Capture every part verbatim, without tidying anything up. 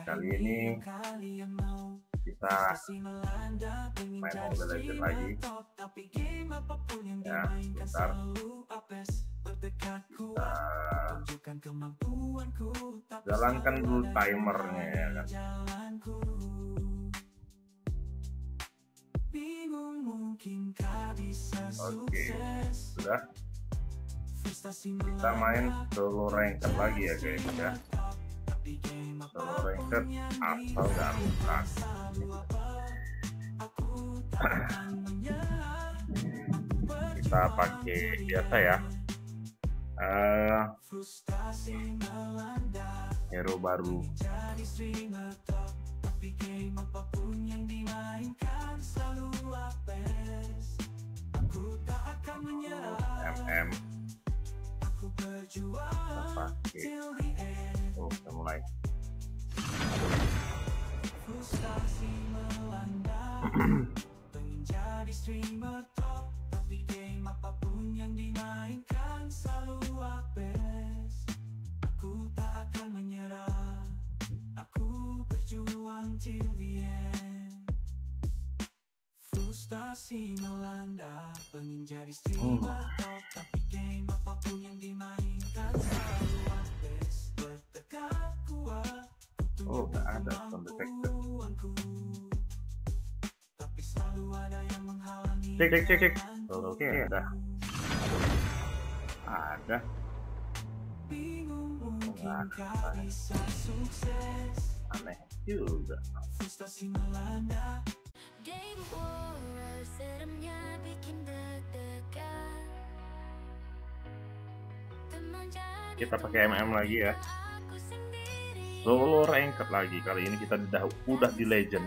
Kali ini kita main Mobile Legends lagi ya. Bentar, kita jalankan dulu timernya ya kan. Oke, sudah. Kita main solo ranked lagi ya guys ya. Solo ranked asal darurat. Kita pakai biasa ya. Uh, hero baru. M M. Kita pakai. Oh, kita mulai. Menjadi streamer top, tapi game apapun yang dimainkan selalu apes. Aku tak akan menyerah, aku berjuang till the end. Frustasi melanda, pengen jadi streamer top, tapi game apapun yang dimainkan selalu apes. Bertekad kuat, oh nggak ada sound effect. Cek cek cek cek. Oh, oke okay, ada. Ada. Nah, aneh juga. Kita pakai M M lagi ya. Solo ranked lagi. Kali ini kita udah udah di legend.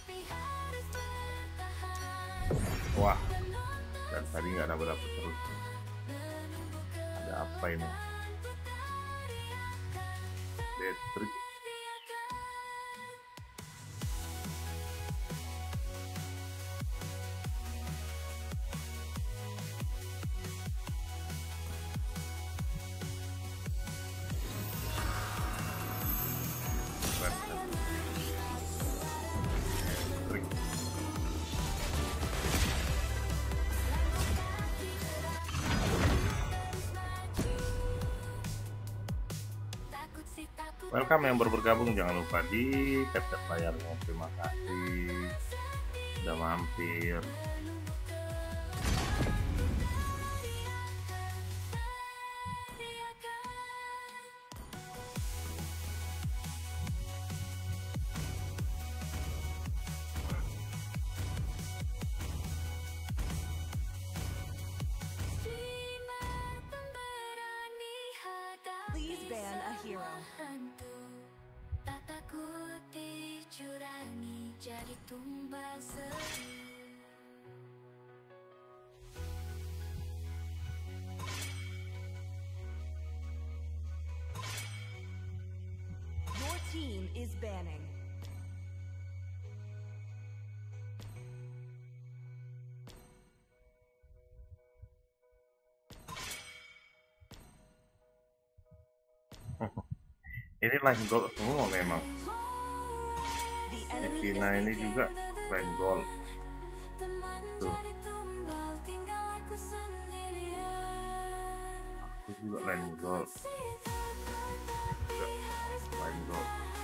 Wah, dan tadi nggak dapat dapat terus. Ada apa ini? Detrik. Welcome yang baru bergabung, jangan lupa di tap-tap layarnya. Terima kasih sudah mampir. Please ban a hero. Tak takut dicurangi jadi tumbal seru. Your team is banning. Ini line gold semua memang. Evina ini juga line gold. Tuh. Aku juga line gold. Juga line gold.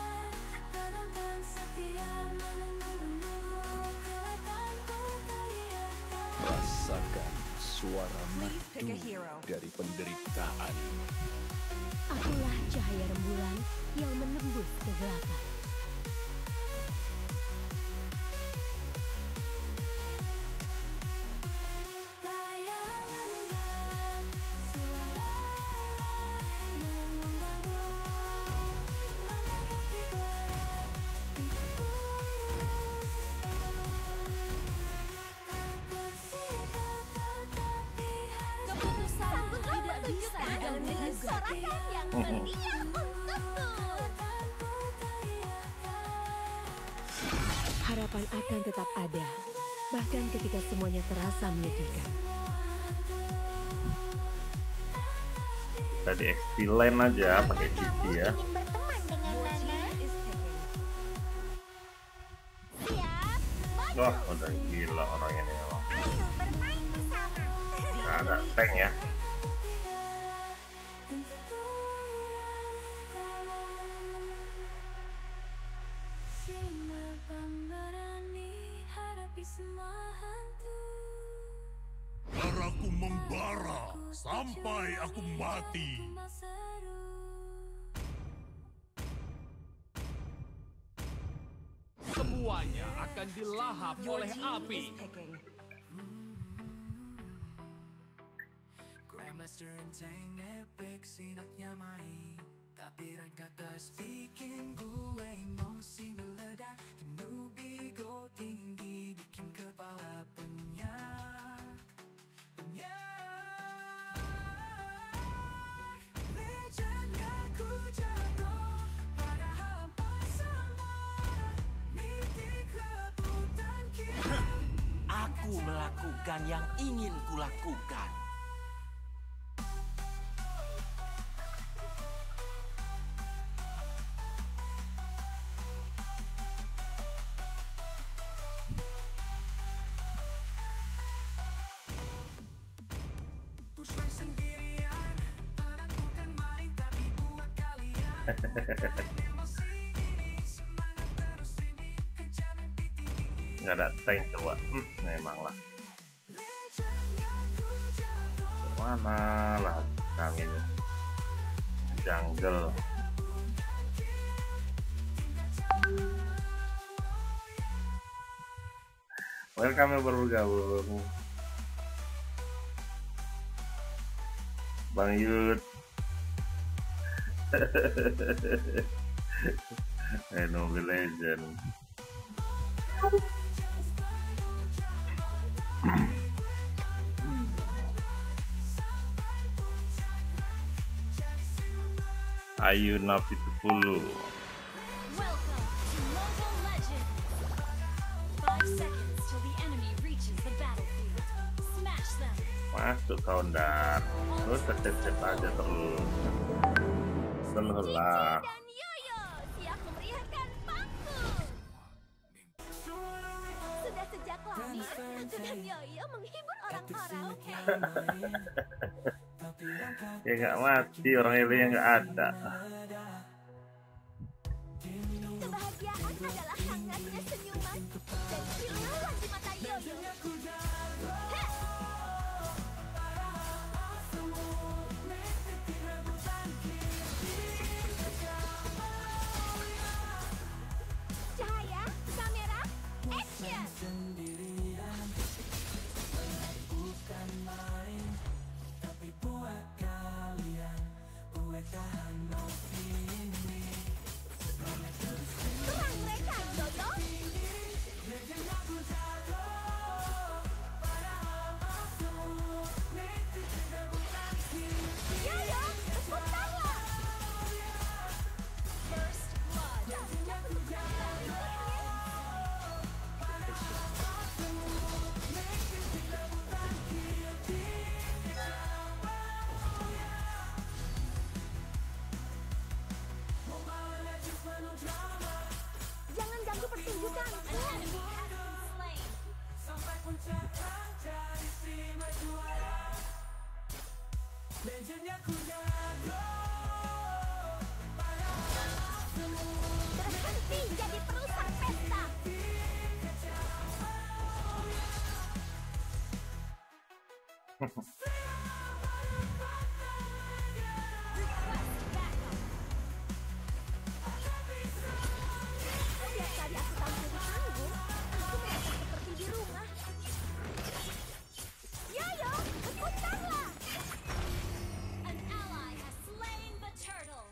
Rasakan suara merdu dari penderitaan. Akulah cahaya rembulan yang menembus kegelapan. Keputusanku tidak bisa diganti sorakan yang setia untukku. Harapan akan tetap ada, bahkan ketika semuanya terasa menyedihkan. Kita di X P lane aja pakai Cici ya. Ingin berteman dengan Nana? Wah, udah gila orang ini emang. Ayo bermain bersama. Nggak ada tank ya. Darahku membara sampai aku mati. Semuanya akan dilahap oleh api. Grandmaster and Tang epic sinatnya main, tapi rangkatas bikin gue emosi meledak. Penuh ego tinggi bikin kepala penyak. Penyak. Legend aku jatuh pada hampa sama mitik rebutan kita. Aku melakukan yang ingin kulakukan. Pusing sendirian, anakku kan main tapi buat kalian. Emosi ini, semangat terus ini, kejar mimpi tinggi. Nggak ada tank coba. Hmm, memang lah. Mana lah kami ini jungle. Welcome yang baru bergabung, Bang Yud. Eh, Mobile Legend. Ayu Nafi sepuluh. Welcome to Mobile Legends. Five seconds till the enemy reaches the battlefield. Smash them. Masuk kaundar. Terus tercep aja terus. Terus lah. Dan Yoyo siap memeriahkan panggung. Sudah sejak lahir, aku dan Yoyo menghibur orang-orang. Ya nggak mati, orang ini yang nggak ada. Kebahagiaan adalah hangatnya senyuman dan kilauan di mata Yoyo. Heh! Cahaya, kamera, action! Bukan main, tapi buat kalian, buat tahan ini. Serang mereka, Yoyo! Legend aku jatuh pada hambaku, mitik rebutan kita. Yoyo, berputarlah! First blood. Jangan ganggu pertunjukanku. Sampai puncak raja diterima juara. Legendnya ku jatuh pada hambaku. Berhenti jadi perusak pesta. Setiap kali aku tampil di panggung, aku merasa seperti di rumah. Yoyo, berputarlah! An ally has slain the turtle.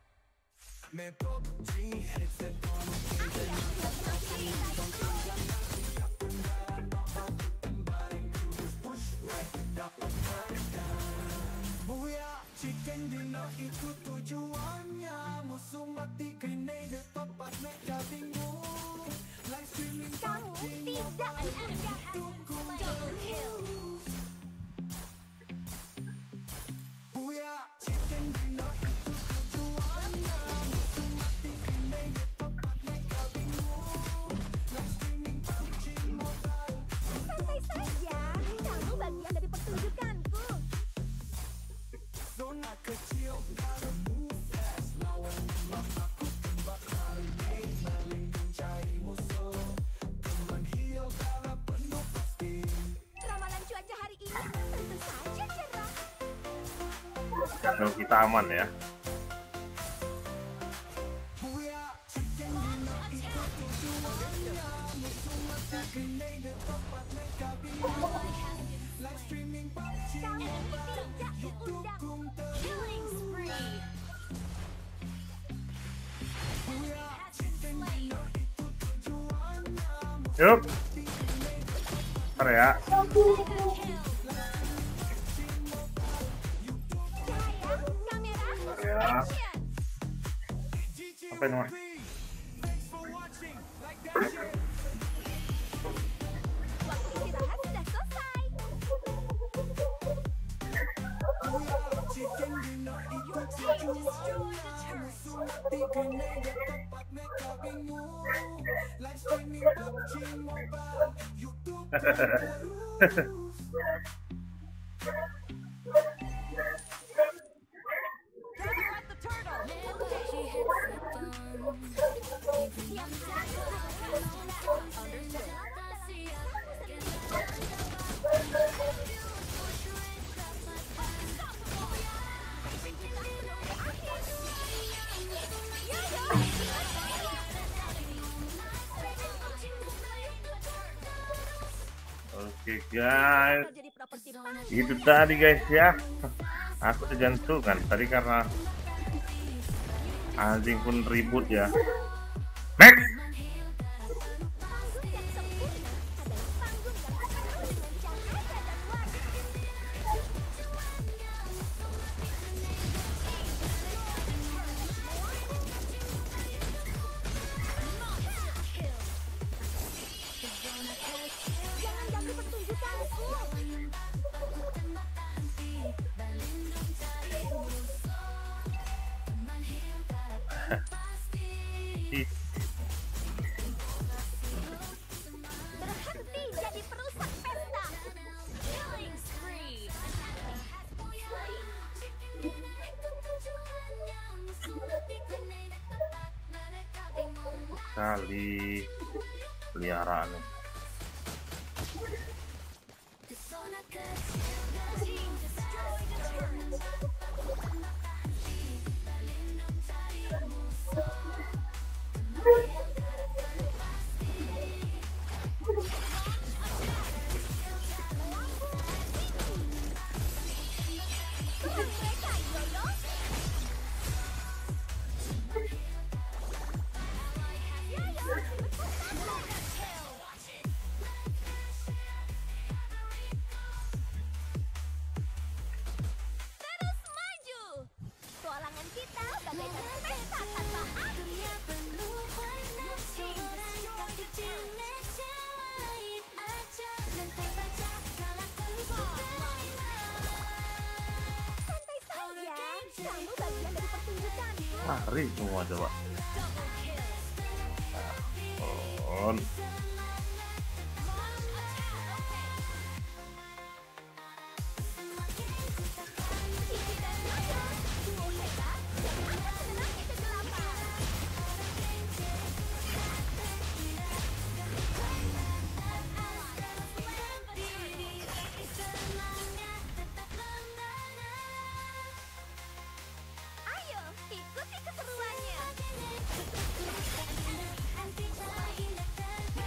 Buya, chicken dinner ikut tujuannya. Musuh mati grenade tepat mereka bingung. Live streaming Kamu tidak akan double kill. Buya, chicken dinner ikut tujuannya. Musuh mati grenade tepat mereka bingung. Live streaming P U B G Kalau kita aman ya. Killing spree. Yuk. Ntar ya. Ya. Apa ini, Mas? Oke guys, itu tadi guys ya. Aku kejantungan tadi karena anjing pun ribut ya. Next. Berhenti jadi perusak pesta. Killing spree. Kali peliharaan. Team destroyed a turret. Terus maju. Petualangan kita bagaikan pesta tanpa akhir. Santai saja, kamu bagian dari pertunjukan. Lari semua coba. On. Ayo, ikuti keseruannya.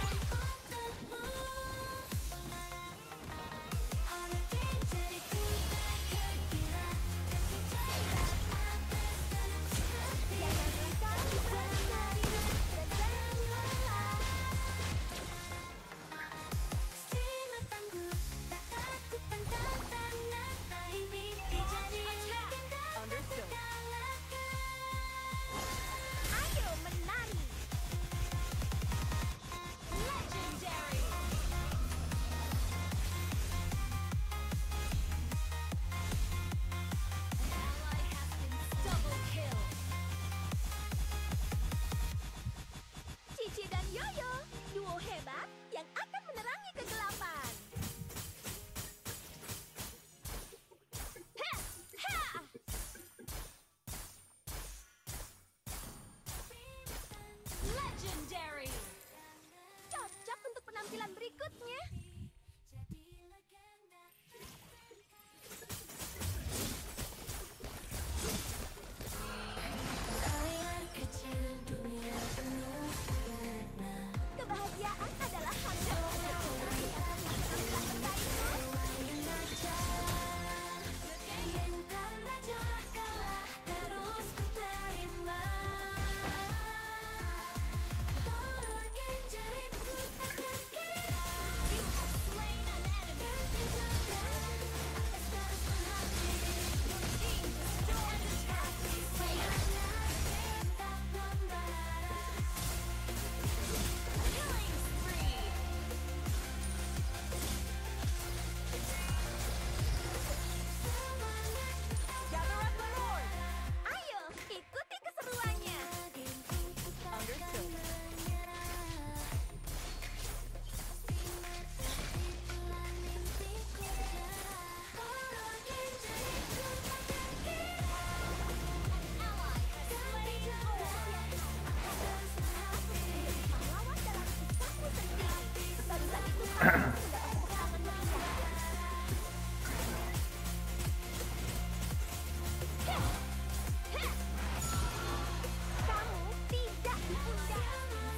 tidak diundang.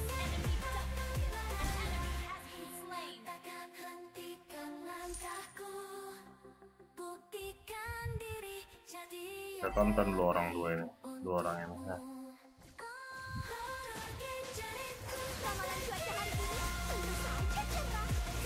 Kita tonton dua orang dua ini, dua orang ini. Nah. Ramalan cuaca hari ini tentu saja cerah.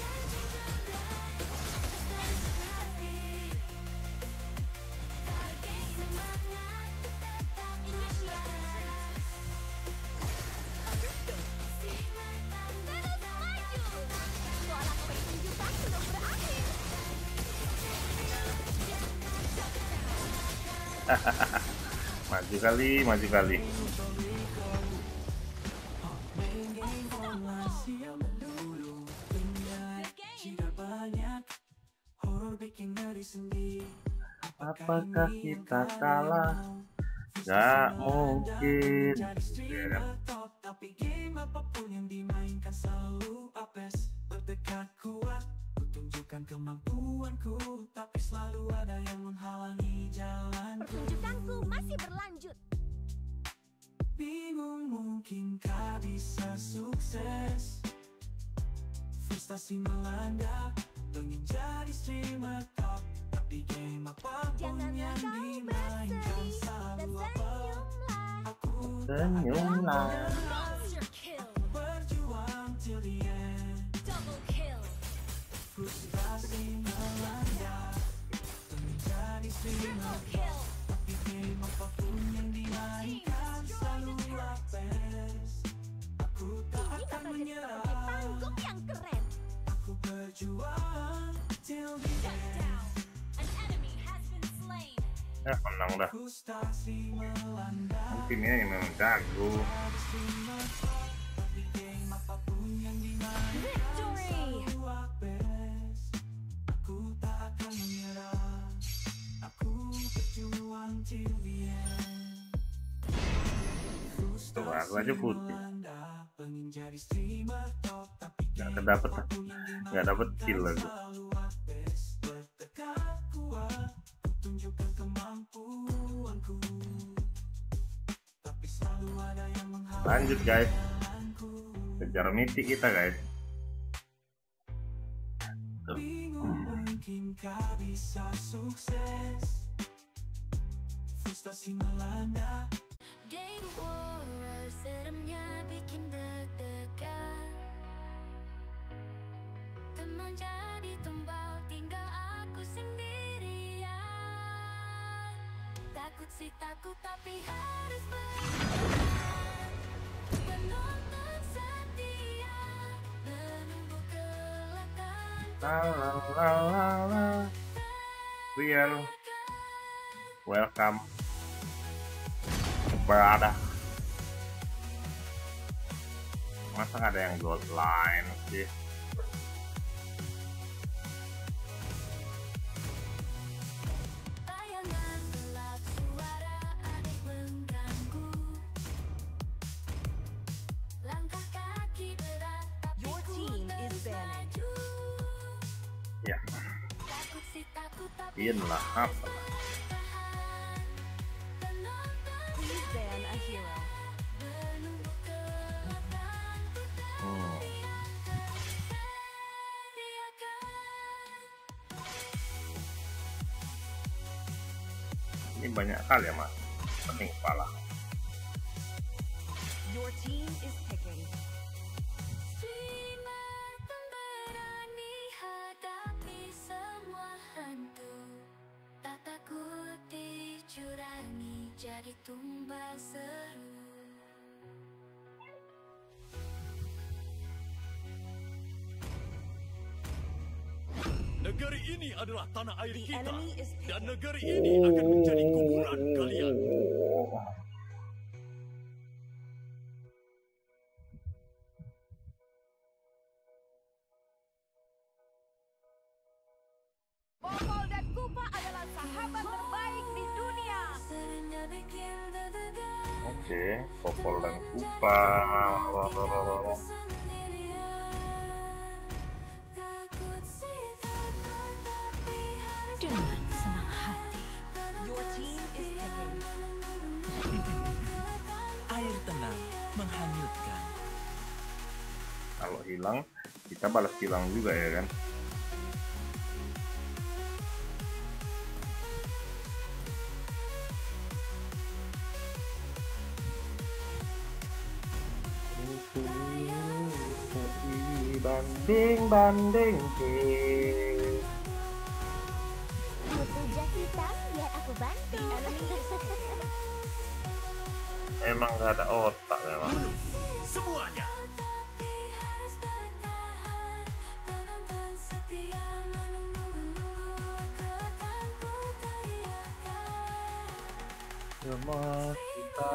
Maju kali, maju kali. Apakah kita kalah? Gak mungkin. Tapi game apapun yang dimainkan selalu apes. Bertekad kuat, ku tunjukkan kemampuanku, tapi selalu ada yang menghalangi jalanku. Pertunjukanku masih berlanjut. Bingung mungkinkah bisa sukses. Frustasi melanda, pengen jadi streamer top, tapi game apapun Janganlah yang kau dimainkan bersedih selalu dan apa. senyumlah. Aku Senyumlah. Monster kill. berjuang till the end. Double kill. Frustasi melanda, pengen jadi streamer Triple kill. tapi game apapun yang dimainkan selalu apes. Aku tak Ini akan bakal jadi menyerah. seperti panggung yang keren. Aku berjuang till the Shut end. down. An enemy has been slain. Ya menang dah. Frustasi melanda, Timnya yang memang jago. jadi streamer top, tapi game apapun yang dimainkan Victory. selalu apes. Aku tak akan menyerah. Aku berjuang till the end. Coba aku aja putih. Melanda, pengen jadi streamer top, tapi Nggak game kedapet, apapun yang nggak dapet kill dimainkan lagi. selalu apes. Bertekad kuat, ku tunjukkan kemampuanku, tapi selalu ada yang menghalangi Lanjut guys, jalanku. kejar miti kita guys. Tuh. Bingung mungkinkah bisa sukses. Frustasi melanda, Game war, seremnya bikin deg-degan. Teman jadi tumbal, tinggal aku sendirian. Takut sih takut, tapi harus bertahan. Penonton setia, menunggu kelakar. La la la la la. Real. Welcome. Berada. Masa nggak ada yang gold line sih? Bayangan gelap, suara aneh mengganggu. Langkah kaki berat, tapi Your ku team is terus banning. maju. Ya, Takut sih takut, tapi in lah apa lah. Please ban a hero. menunggu kelakar. Hmm. Ini banyak kali ya mas. Penting kepala. Your team is picking. Streamer pemberani hadapi semua hantu. Tak takut dicurangi, jadi tumbal seru. Negeri ini adalah tanah air The kita, enemy is dan picking. negeri ini akan menjadi kuburan kalian. Popol dan Kupa adalah sahabat terbaik di dunia. Seringnya bikin deg-degan. Oke, Popol dan Kupa. Sendirian. kilang, kita balas kilang juga ya kan. Banding banding Butuh jas hitam biar aku bantu. Emang gak ada otak memang. Semuanya. Semua kita.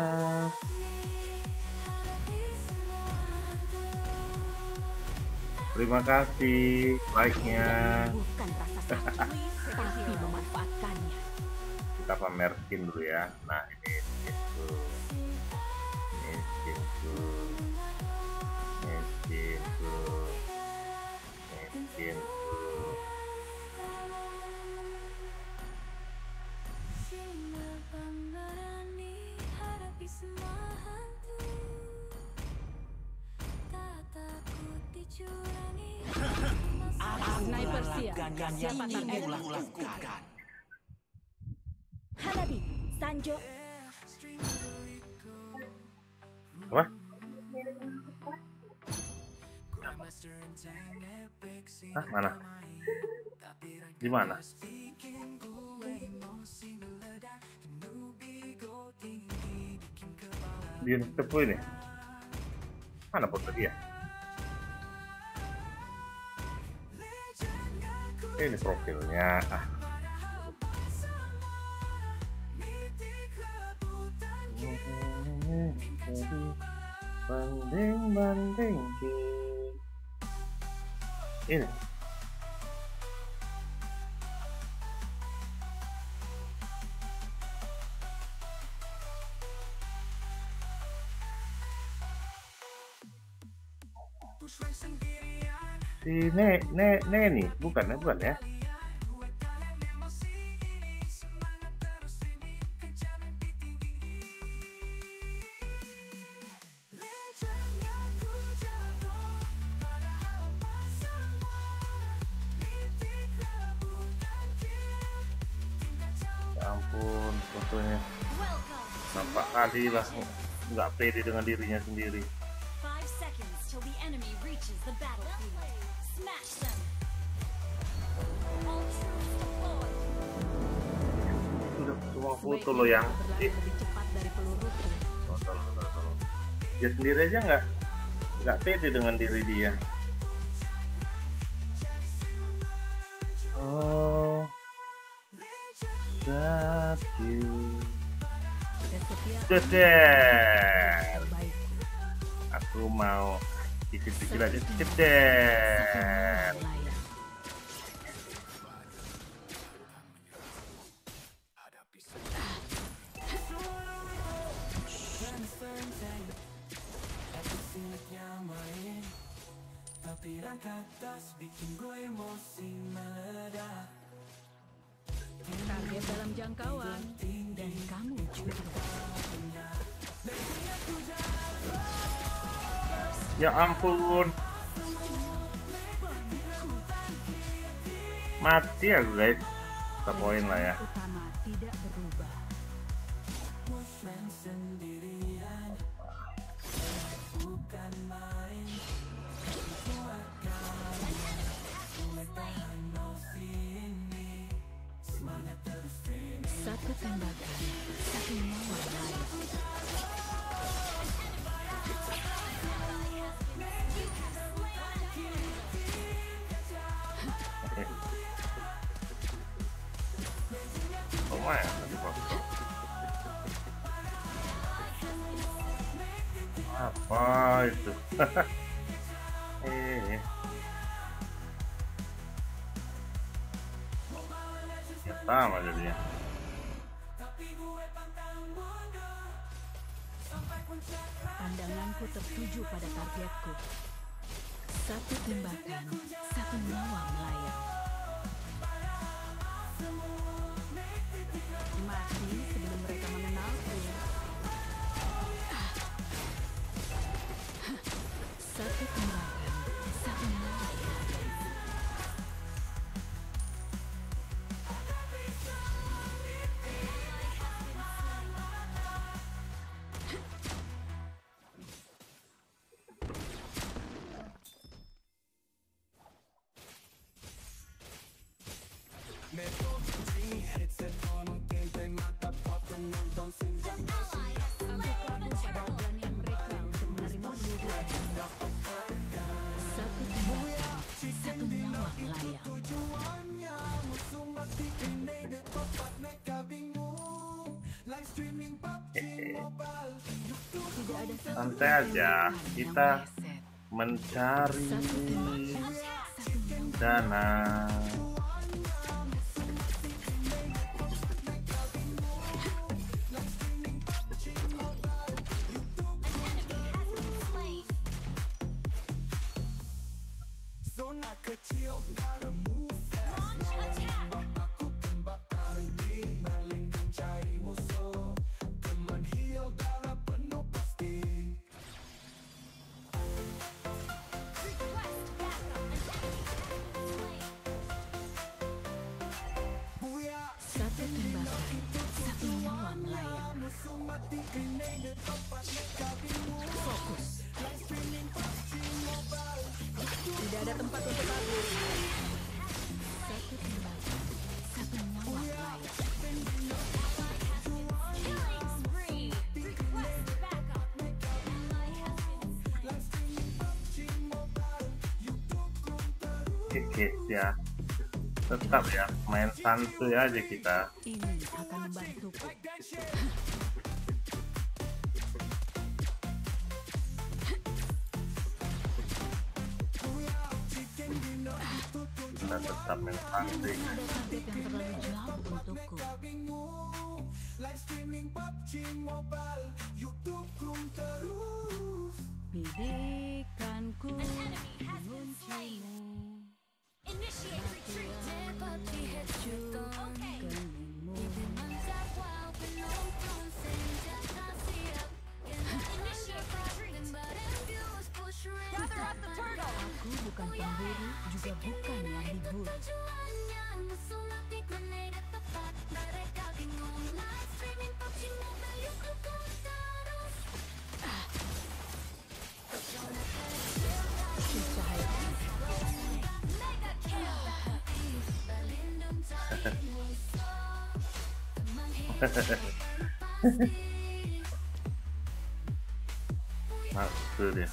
Terima kasih like-nya. Bukan rasa sakit, tapi memanfaatkannya. Kita pamer skin dulu ya. Nah ini skinku, ini skinku, ini skinku, ini skinku. Sniper siap. Melakukan yang Siapa ingin target? kulakukan. Hanabi, Sanjo. Apa? Hah, mana? Di mana? Di tepu ini. Mana foto dia? Ini profilnya. Ah. Banding banding ini. Si ne ne ne nih bukan ya bukan ya. Ya ampun fotonya nampak kali lah nggak pede dengan dirinya sendiri. Five seconds till the enemy reaches the battlefield. Smash them. All troops deployed. Sudah semua foto lo yang berlari lebih cepat dari peluruku. Oh, tolong, tolong, tolong. Dia sendiri aja nggak nggak pede dengan diri dia. Oh, that you. Ceder. Aku mau pikir-pikir aja. Ceder. Target dalam jangkauan dan kamu juga. Ya ampun. Mati aku guys. Satu poin lah ya. Utama tidak berubah. Satu tembakan, satu nyawa lain. Lumayan tadi bos. Apa itu? Eh. Ya sama jadinya. Pandanganku tertuju pada targetku. Satu tembakan, satu nyawa melayang. Mati sebelum mereka mengenalku. Satu tembakan, Santai aja, kita mencari dana. Zona kecil tidak ada tempat untuk aku. Satu tembakan, satu nyawa melayang. Killing spree. Request backup. Kikis ya, tetap ya main santuy aja kita. Ini akan membantuku. Kita tetap main santuy. Ada target yang terlalu jauh untukku. Bidikanku menguncimu. Initiate retreat. Okay. Keningmu. Initiate retreat. Gather up the turtle. Aku bukan pemburu, juga bukan yang ribut. Cahaya Mega kill. Nah, itu dia.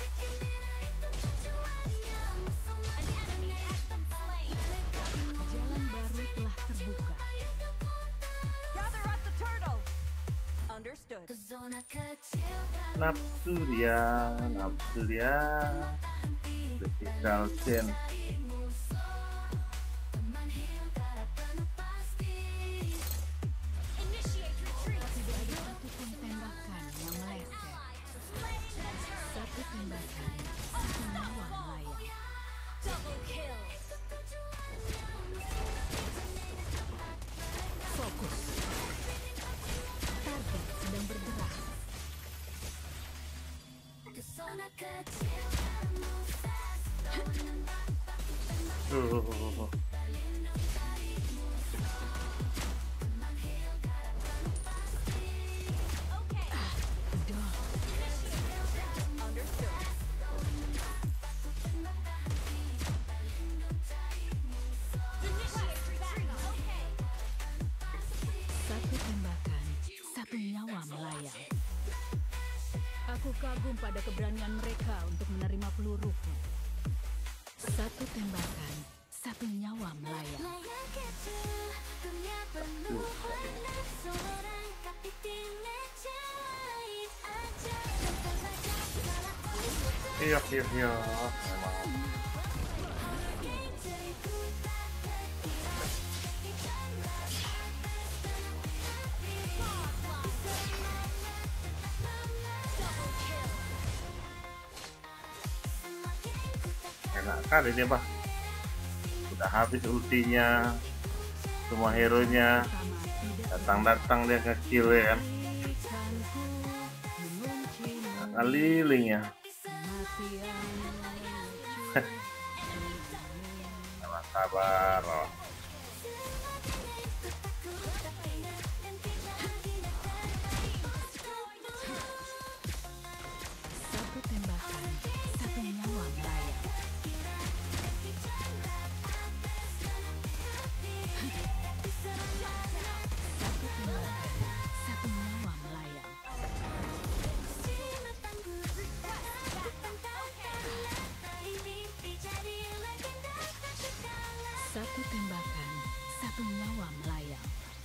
jalan baru telah terbuka. Gather up the turtle. Understood. Nafsu dia, nafsu dia. Critical chain. Initiate retreat. Tidak ada satupun tembakan yang meleset. Satu tembakan, satu nyawa melayang. Double kill. Fokus. Target sedang bergerak. Uh. Satu tembakan, satu nyawa melayang. Aku kagum pada keberanian mereka untuk menerima peluruku. Satu tembakan, satu nyawa melayang. Iya, iya, iya. Memang. Enak kali dia, Bah. Udah habis ultinya, semua hero nya datang-datang dia ke kill ya kan. Ngeliling ya. Sabar, sabar. Oh. Satu tembakan, satu nyawa melayang. Satu tembakan, satu nyawa melayang.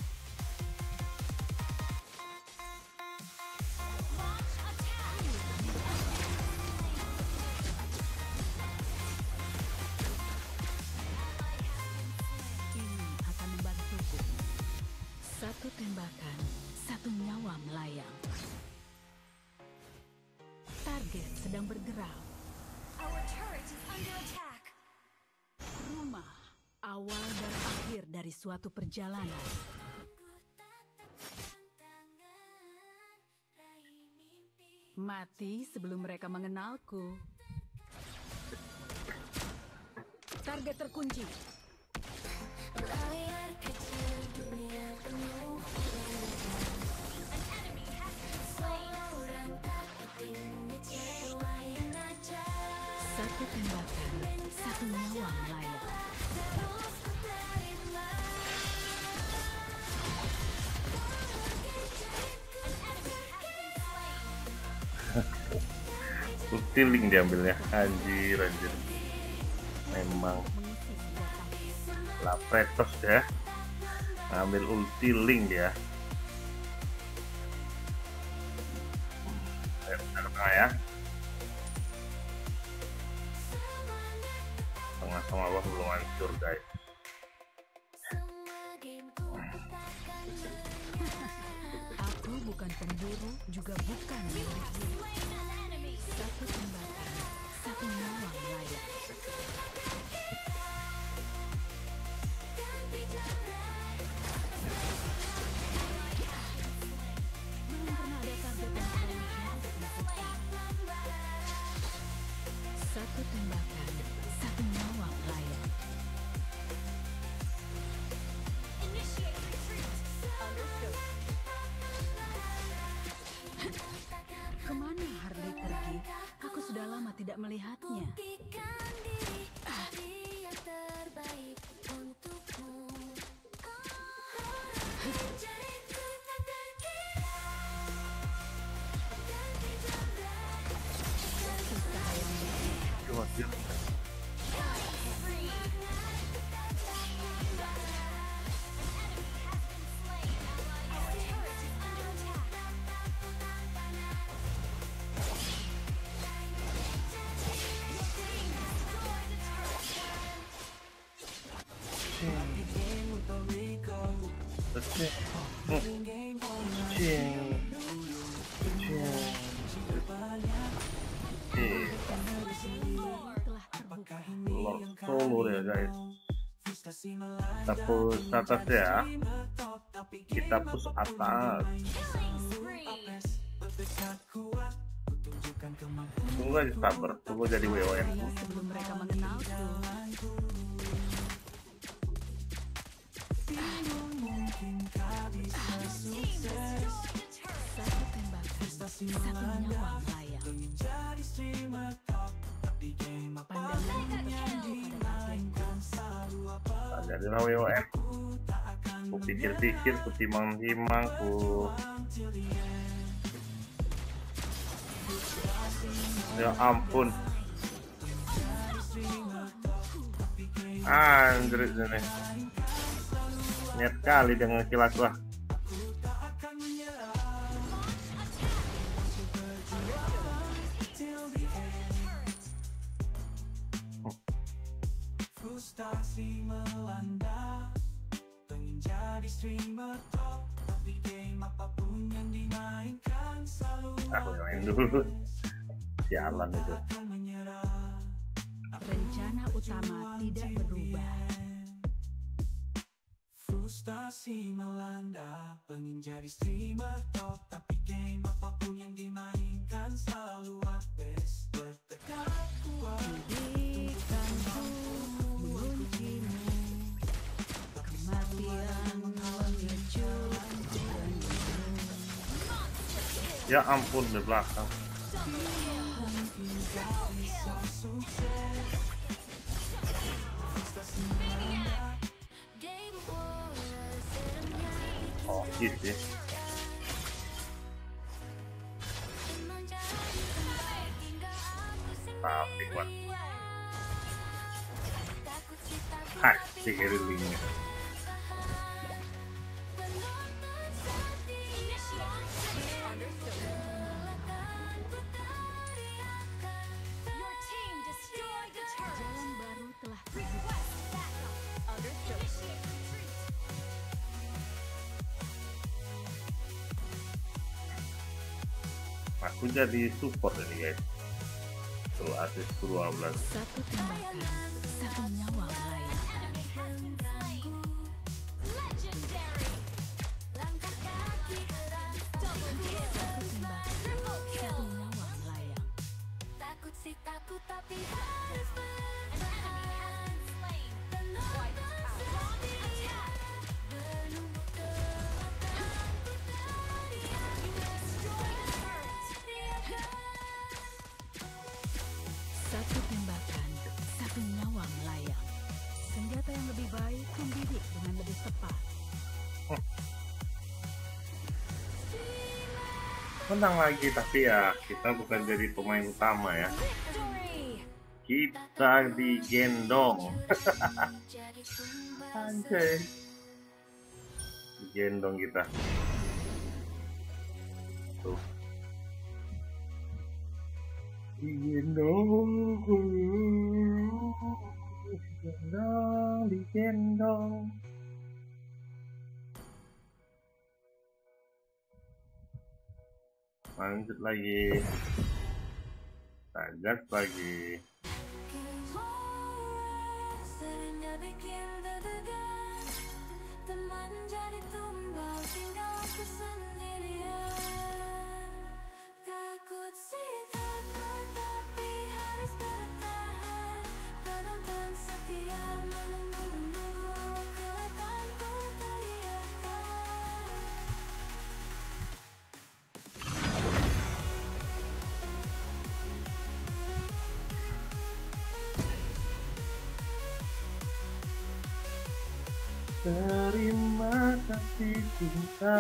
Ini akan membantuku. Satu tembakan, satu nyawa melayang. Target sedang bergerak. Our turret is under attack. Rumah, awal dan akhir dari suatu perjalanan. Mati sebelum mereka mengenalku. Target terkunci. Satu tembakan, satu nyawa melayang. Ulti link diambilnya, anjir anjir. Memang Lapretos ya, ngambil ulti link ya. Ayo kita ke tengah ya. Tengah sama bawah belum hancur guys. Aku bukan pemburu, juga bukan milikmu. Satu tembakan, satu nyawa melayang. Belum pernah ada target yang sebaliknya untuk menentukan. Satu tembakan, satu nyawa melayang. Initiate retreat. Understood. Kemana Harley pergi? Aku sudah lama tidak melihatnya. Coba dia. Oke. Lord solo ya guys. Kita push atas ya. Kita push atas. Tunggu aja sabar, tunggu jadi W O N. Sebelum mereka mengenalku. Satu tembakan, satu nyawa melayang. Pandanganku tertuju pada targetku. Nah, jadi W O N. Ku pikir-pikir, ku timang-timang, ku ya ampun. Anjir ini. Niat kali dengan kilat gua. Frustasi melanda, pengen jadi streamer top, tapi game apapun yang dimainkan selalu Aku main dulu. Sialan itu. akan menyerah. Rencana utama tidak berubah. Frustasi melanda, pengen jadi streamer top, tapi game apapun yang dimainkan selalu habis. Bertekad kuat, Didikanku menguncimu, kematian mengejutkan. Ya ampun di belakang. Oh gitu. Tapi kuat. Hai. si Herilingnya. Your team destroyed the turret. Jalan baru telah Request backup. Understood. Initiate retreat. Aku jadi support ini guys. Tuh asis dua belas. satu tembakan, satu nyawa melayang. Enemy has been slain. Legendary. Langkah kaki keras. Double kill. Satu tembakan, Triple kill. satu nyawa melayang. Takut sih takut tapi harus. An enemy has been slain. Wipe out. Attack. Satu tembakan, satu nyawa melayang. Senjata yang lebih baik membidik dengan lebih tepat. Menang lagi tapi ya kita bukan jadi pemain utama ya. Victory. Kita digendong. Anjay. Digendong kita. Tuh. Digendong. Digendong, digendong. Lanjut lagi. Tagas lagi. Seringnya bikin deg-degan. Teman jadi tumbal tinggal kesendirian. Takut sih takut tapi harus bertahan. Penonton setia menunggu kelakanku teriakan. Terima kasih cinta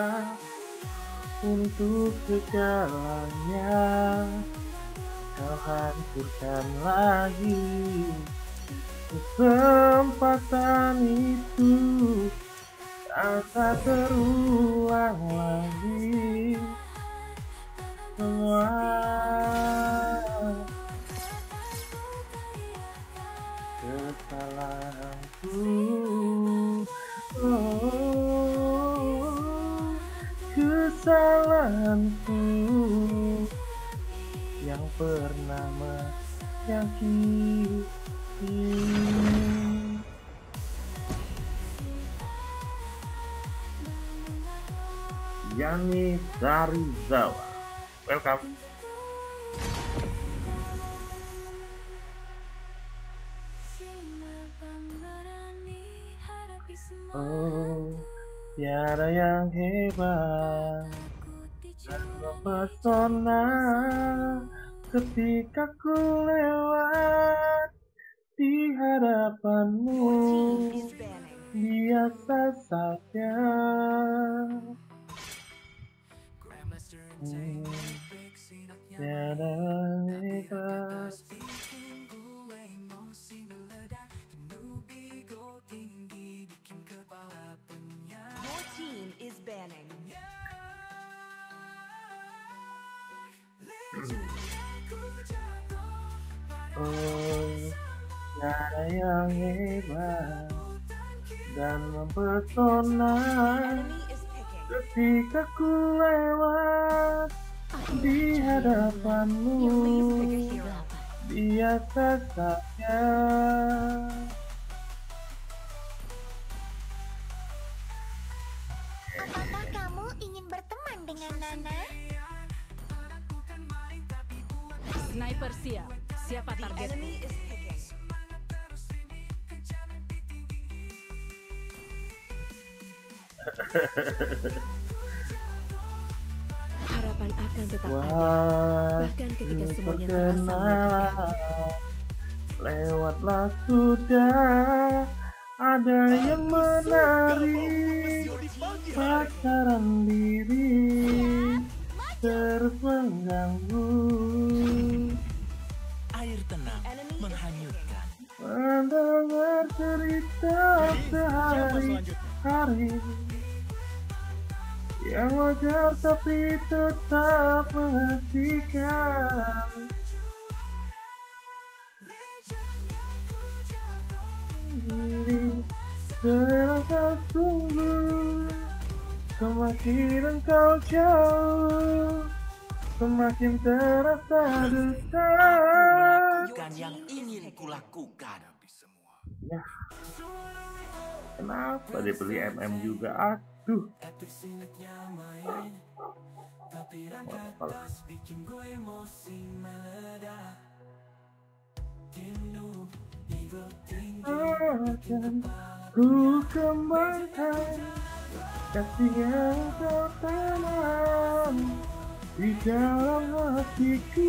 untuk segalanya. Kau hancurkan lagi kesempatan itu, tak terulang lagi semua kesalahanku. Oh, kesalahanku yang pernah menyakiti. Yani Sarizawa, welcome. Oh, tiada yang hebat dan mempesona ketika ku lewat di hadapanmu. Biasa saja. Hmm, tiada yang hebat. Your team is banning. Oh, tiada yang hebat dan mempesona Enemy is picking. ketika ku lewat di hadapanmu. Please pick a hero. Biasa saja. Apakah kamu ingin berteman dengan Nana? Sniper siap. Siapa The targetku? enemy is picking. Harapan akan tetap ada. Wah, Bahkan ketika semuanya terasa perkenalan lewatlah sudah. Ada yang menari pacaran diri terus mengganggu. Air tenang Enemy is menghanyutkan. Mendengar cerita kita sehari-hari, yang wajar tapi tetap menghentikan. Diri terasa sungguh, semakin engkau jauh, semakin terasa dekat. Bukan yang ingin kulakukan. Ya, kenapa dia beli M M juga? Aduh. Oh, akan ku kembangkan kasih yang kau tanam di dalam hatiku.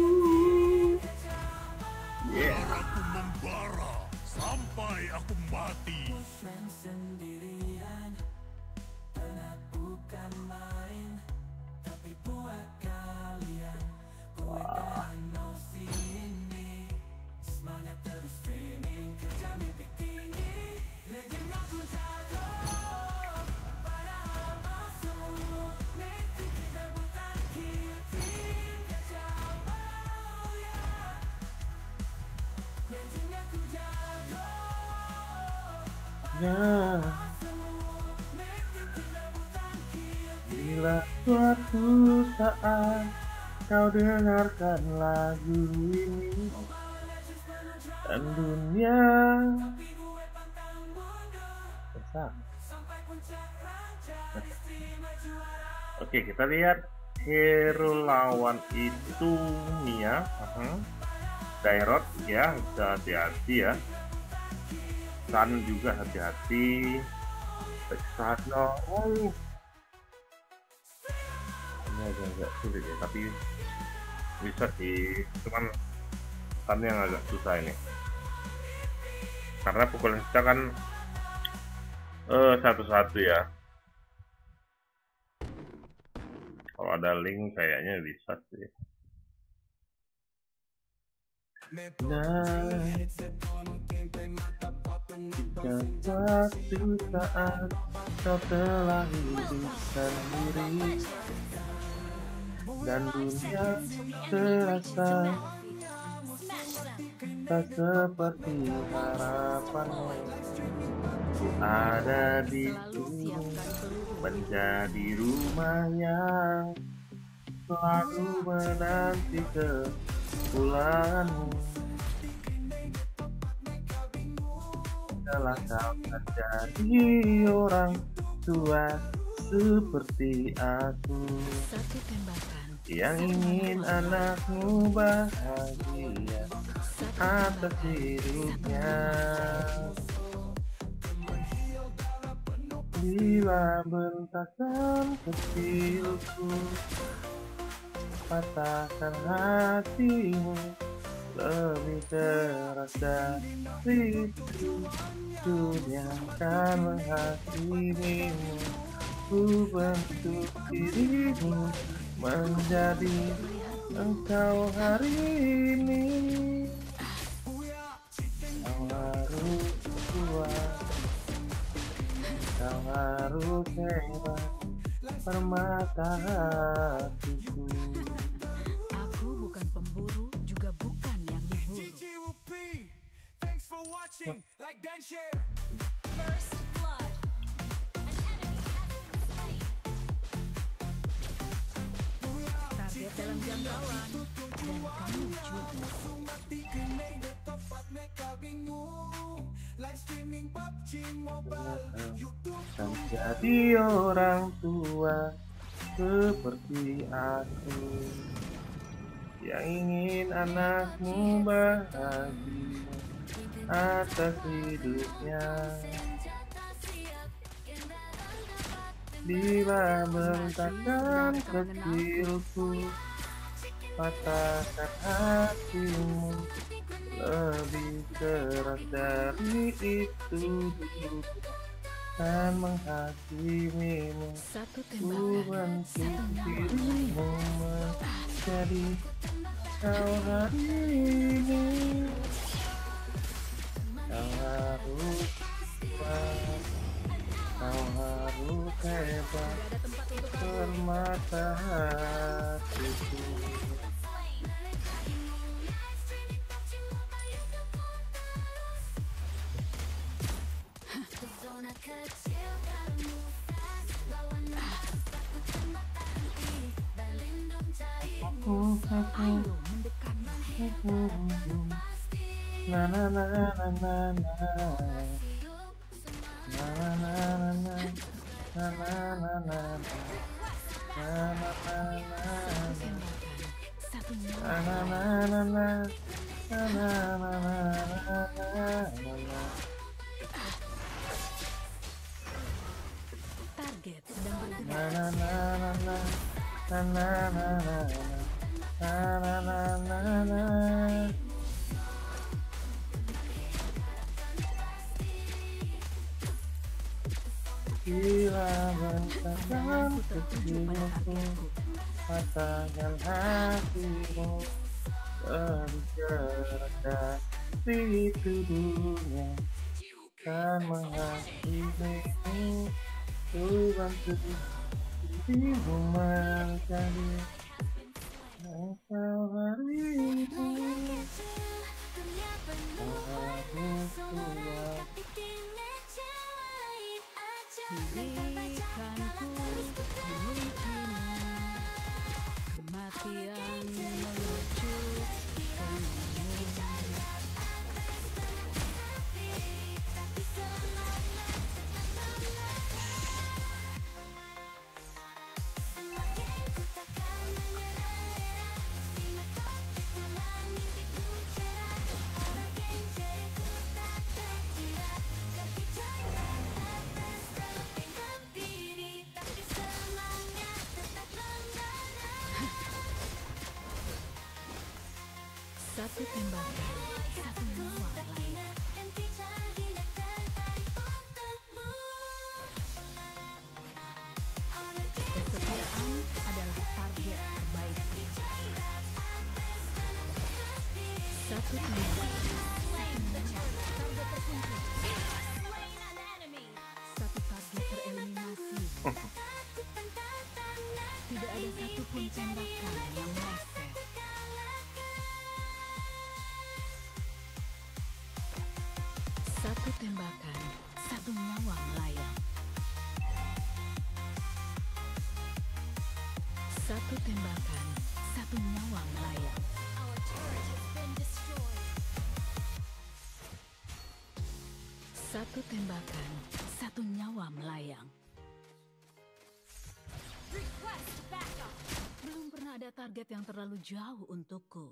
Yeah. Aku membara sampai aku mati. Sendirian, penat bukan main, tapi buat kalian kuatkan nosi ini. Semangat terus streaming, kerja mimpi tinggi. Legend aku jago, padahal masuk. Mimpi kita bukan kirim kejauh, ya. Legend aku jago. Nah, bila suatu saat kau dengarkan lagu ini dan dunia besar. Oke, kita lihat hero lawan itu Mia, uh-huh. Dairot ya, hati-hati ya. Sun juga hati-hati. Texano, oh, ini agak-agak sulit ya, tapi bisa sih, cuman Sun yang agak susah ini, karena pukulan kita kan eh satu-satu ya. Kalau ada link kayaknya bisa sih. Nah, jika suatu saat kau telah hidup sendiri dan dunia terasa tak seperti harapanmu, ku ada di sini menjadi rumah yang selalu menanti kepulanganmu. Setelah kau menjadi orang tua seperti aku, Satu tembakan. yang ingin anakmu bahagia atas hidupnya. Bila bentakan kecilku patahkan hatimu, lebih keras dari itu dunia akan menghakimimu. Ku bentuk dirimu menjadi engkau hari ini. Kau harus kuat, kau harus hebat, permata hatiku. Aku bukan pemburu, juga bukan yang diburu. Thanks for watching. Like dan share. First blood. An enemy has been slain. Target dalam jangkauan, dan kamu juga. Dan jadi orang tua seperti aku, yang ingin anakmu bahagia atas hidupnya. Bila bentakan kecilku patahkan hatimu, lebih keras dari itu dan menghakimimu. Satu Ku tembakan, bentuk satu nyawa. dirimu menjadi kau hari ini. Kau harus hatiku. Na na na na na na na na na na na na na Target sedang bergerak. na na na na na na na na na na na na. Bila bentakan kecilku, katakan hatimu, berbicara di tubuhnya, kan menghakimimu, ku bantu dirimu mencari engkau hari ini. Aku kuat. Dirikanku memilikimu, kematian melucu satu tembakan, satu nyawa lain. Kesetiaan adalah target terbaik. Satu tembakan, satu target tereliminasi. Tidak ada satupun tembakan yang meleset. Satu tembakan, satu nyawa melayang. Satu tembakan, satu nyawa melayang. Satu tembakan, satu nyawa melayang. Belum pernah ada target yang terlalu jauh untukku.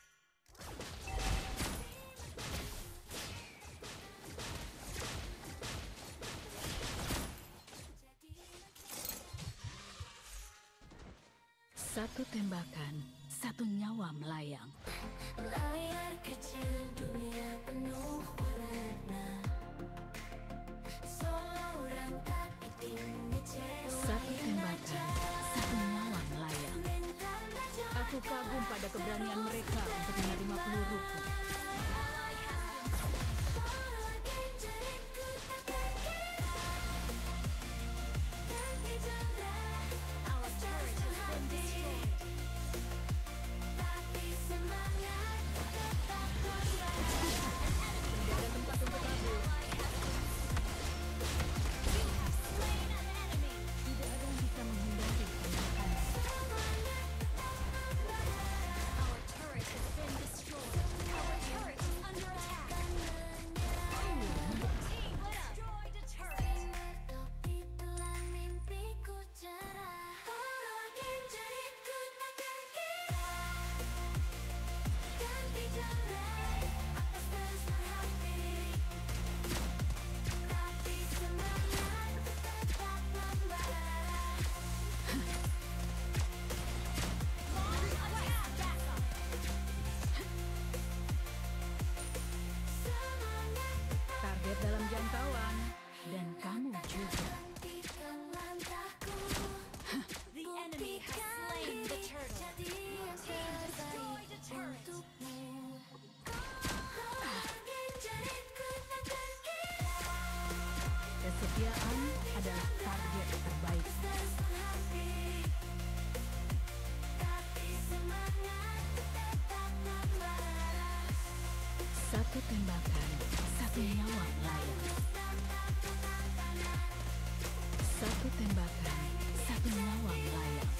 Satu tembakan, satu nyawa melayang. Layar kecil dunia penuh warna, seorang tapi ngecewain. Satu tembakan, satu nyawa melayang. Aku kagum pada keberanian mereka untuk menerima peluruku. Dalam jangkauan, dan kamu juga. The enemy has slain the turtle. Destroy the turret. Kesetiaan adalah target terbaik. Satu tembakan, satu nyawa melayang. Satu tembakan, satu nyawa melayang.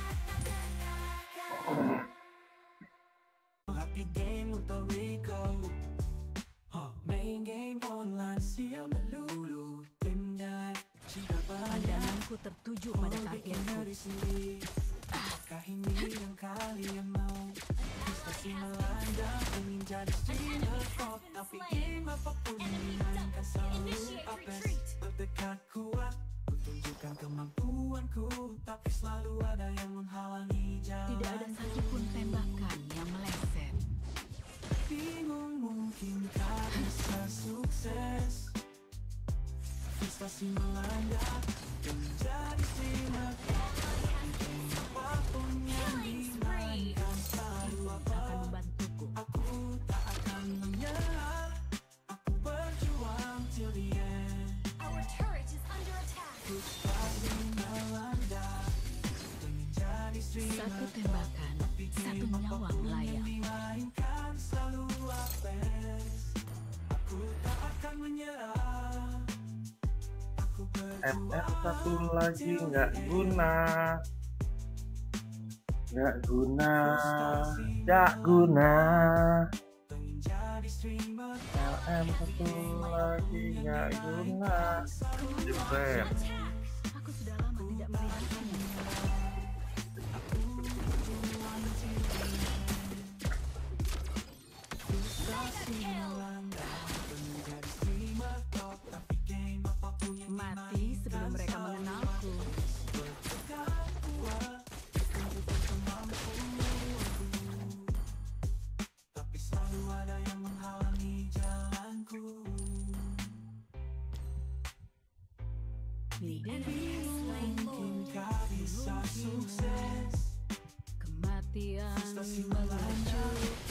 Happy game untuk Rico. Huh, main game online siap melulu. Pindah jika Pandanganku tertuju pada targetku. di sini. Apakah ini yang kalian mau? Prestasi melanda ingin jadi streamer top, tapi game apapun yang dimainkan selalu apes. Berdekat kuat, ku tunjukkan kemampuanku, tapi selalu ada yang menghalangi jalan. Tidak ada satupun tembakan yang meleset. Bingung mungkinkah bisa sukses? Frustasi melanda menjadi streamer top, game apapun yang dimainkan selalu Itu akan membantuku. Aku tak akan menyerah. Aku berjuang till the end. Our turret is under attack. Frustasi melanda menjadi streamer Satu tembakan, satu nyawa melayang. dimainkan selalu apes. Aku tak akan menyerah. Aku M berjuang R satu lagi nggak guna, nggak guna, nggak guna. menjadi streamer L M satu lagi nggak guna. Jebret. Aku sudah lama tidak melihatnya. frustasi melanda menjadi streamer top, tapi game apapun yang Mati sebelum mereka mengenalku. berdekat kuat, tunjukkan kemampuanku, tapi selalu ada yang menghalangi jalanku. The enemy has slain Lord. Mungkinkah bisa sukses? Kematian Frustasi melanda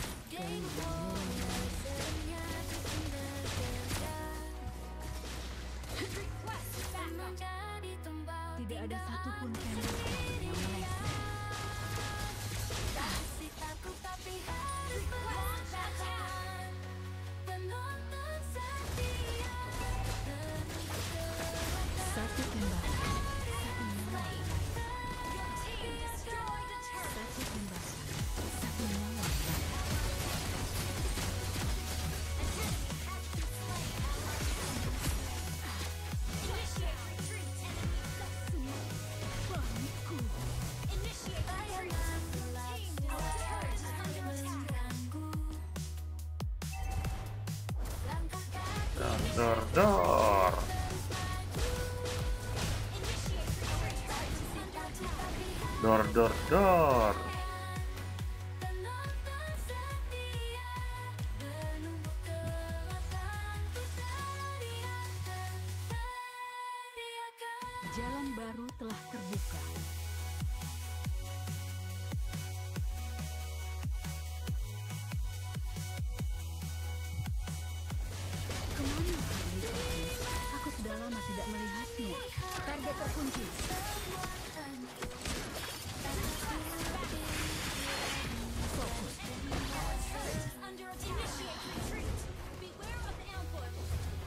Request backup. Tidak ada satupun tembakan yang meleset. Request backup. Satu tembakan, satu nyawa melayang. Your team destroyed a turret. Satu tembakan, satu nyawa melayang. Initiate retreat. Bangku. Initiate retreat. Team our turret is under attack. Dor dor dor. Dor dor dor. Jalan baru telah terbuka. Kemana pergi itu? Aku sudah lama tidak melihatnya. Target terkunci. Fokus. Turret is under attack. Initiate retreat. Beware of the ambush.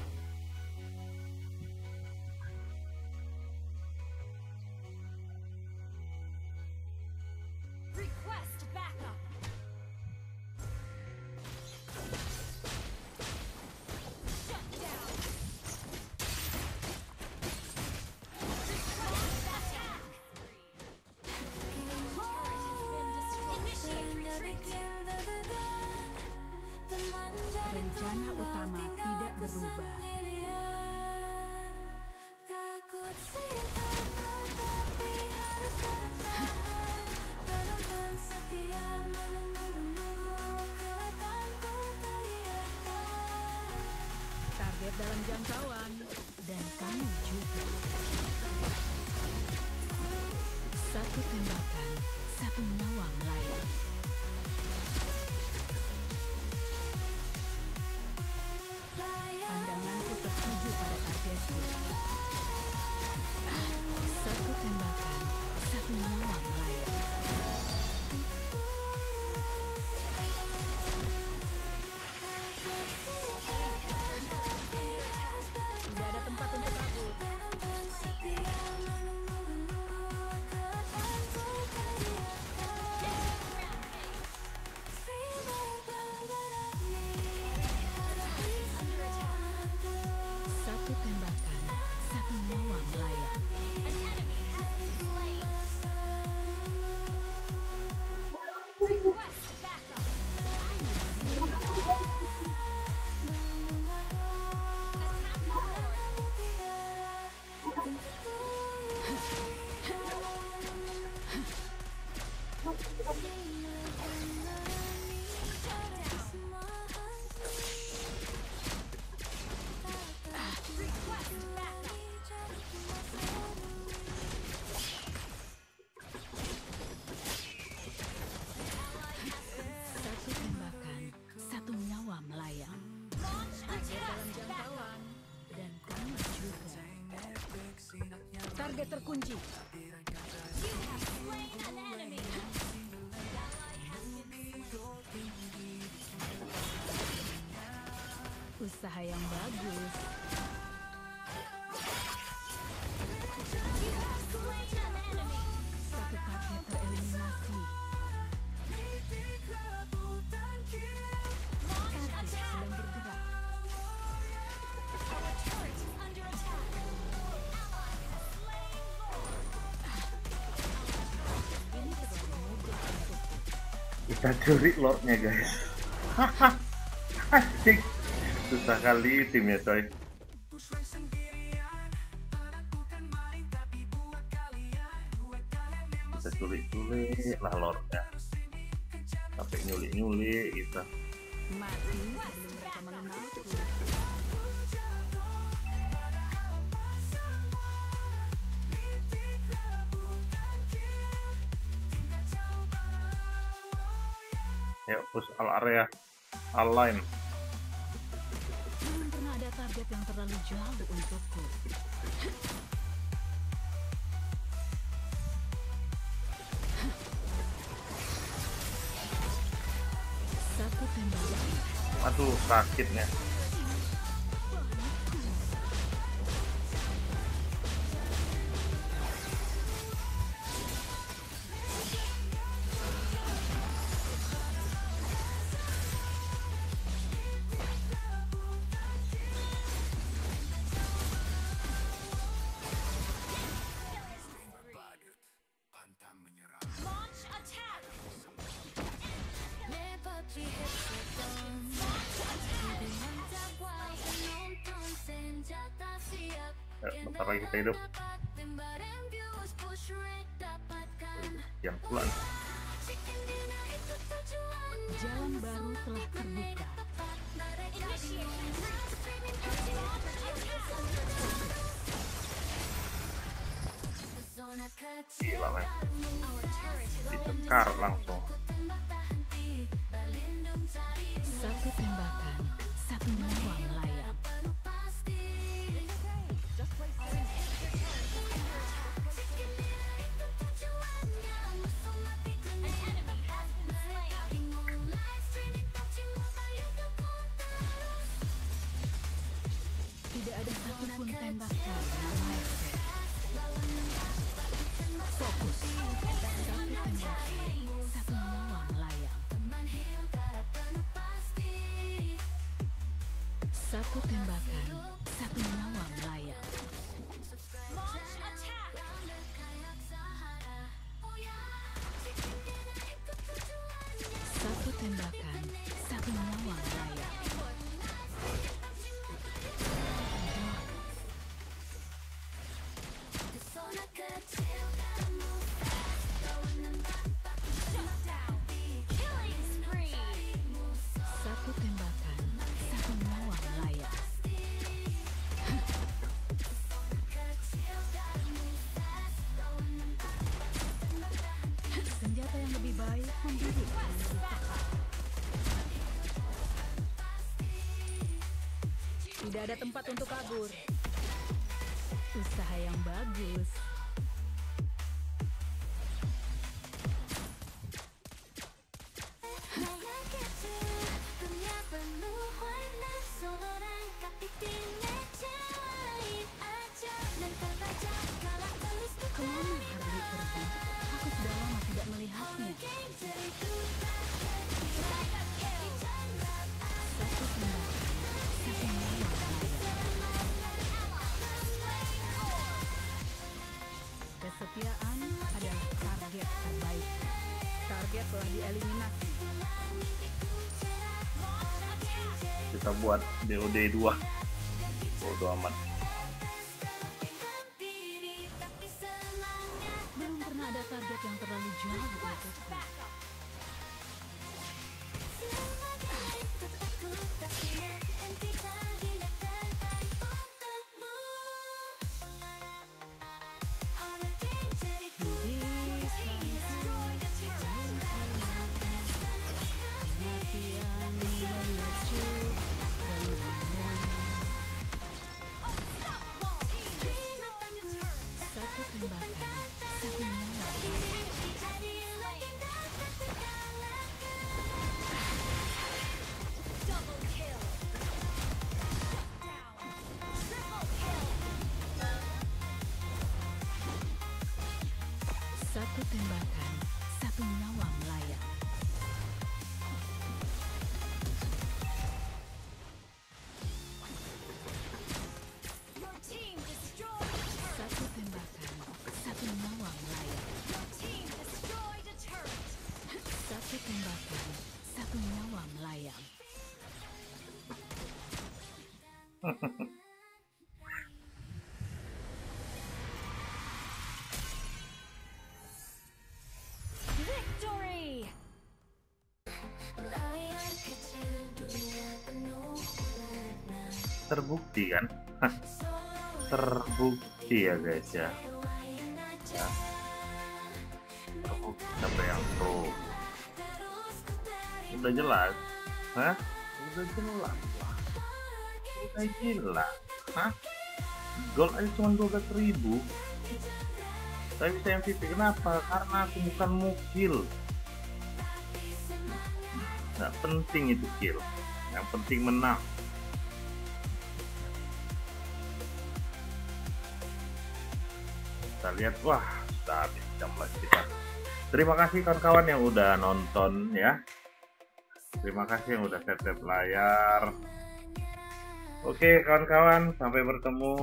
Request backup. Shut down. Request attack. Turret has been destroyed. Initiate retreat. Rencana utama tidak berubah. Target dalam jangkauan. Dan kamu juga. Satu tembakan, satu nyawa melayang. Pandanganku tertuju pada targetku. Satu tembakan, satu nyawa melayang. tembakan, satu nyawa melayang. An enemy has been slain. Request backup. Satu tembakan, satu nyawa melayang. Dan kamu juga. Target terkunci. You have slain an enemy. Usaha yang bagus. You have slain an enemy. Satu target tereliminasi. Launch Target attack. sedang bergerak. Our turret is under attack. Ally has slain Lord. Ini terlalu mudah untukku. Kita curi lordnya guys. Asik. Susah kali timnya coy. Kita curi-curi lah lordnya. Sampai nyuli-nyuli gitu. Mati sebelum mereka mengenalku. Yuk push all area, all line. Belum pernah ada target yang terlalu jauh untukku. Satu tembakan. Aduh sakitnya. Launch attack. Yuk, bentar lagi kita hidup. Yang pulang. Jalan baru telah terbuka. Gila men. Ditekar langsung. Satu tembakan, satu nyawa melayang. Tidak ada satupun tembakan yang meleset. Fokus. Satu tembakan, satu nyawa melayang. Satu tembakan, satu nyawa melayang. Launch attack. Satu tembakan, satu nyawa melayang. Killing spree. Satu tembakan, satu nyawa melayang. Senjata yang lebih baik membidik yang lebih tepat. Tidak ada tempat untuk kabur. Usaha yang bagus. Kemana Harley pergi? Aku sudah lama tidak melihatnya. Satu tembakan, satu nyawa melayang. telah dieliminasi. Kita buat D O D dua. Bodo amat. Belum pernah ada target yang terlalu jauh untukku. Satu tembakan, satu nyawa. Double kill. Down. Triple kill. Satu tembakan, satu nyawa melayang. Your team destroyed a turret. Satu tembakan, satu nyawa melayang. Your team destroyed a turret. Satu tembakan, satu nyawa melayang. Victory! Terbukti kan? Terbukti ya guys ya. Ya. Terbukti siapa yang pro. Udah jelas. Hah? Udah jelas. Udah gila. Hah? Gol aja cuma dua belas ribu. Tapi bisa M V P. Kenapa? Karena aku bukan mukil. Nggak penting itu kill. Yang penting menang. Kita lihat, wah sudah habis jam lagi kita. Terima kasih kawan-kawan yang udah nonton ya. Terima kasih yang udah tap-tap layar. Oke kawan-kawan, sampai bertemu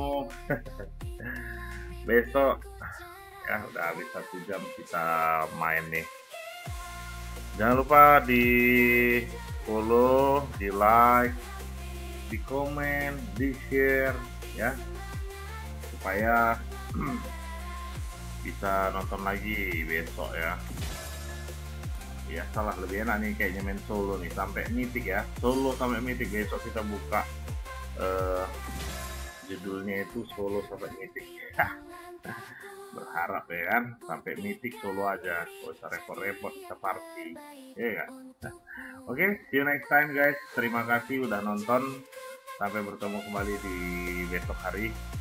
besok ya. Udah habis satu jam kita main nih. Jangan lupa di follow, di like, di komen, di share ya, supaya bisa nonton lagi besok ya. Ya salah, lebih enak nih kayaknya main solo nih sampai mythic ya. Solo sampai mythic. Besok kita buka uh, judulnya itu solo sampai mythic. Berharap ya kan sampai mythic solo aja, gak usah repot-repot, kita party ya kan. Oke, okay, see you next time guys. Terima kasih udah nonton. Sampai bertemu kembali di besok hari.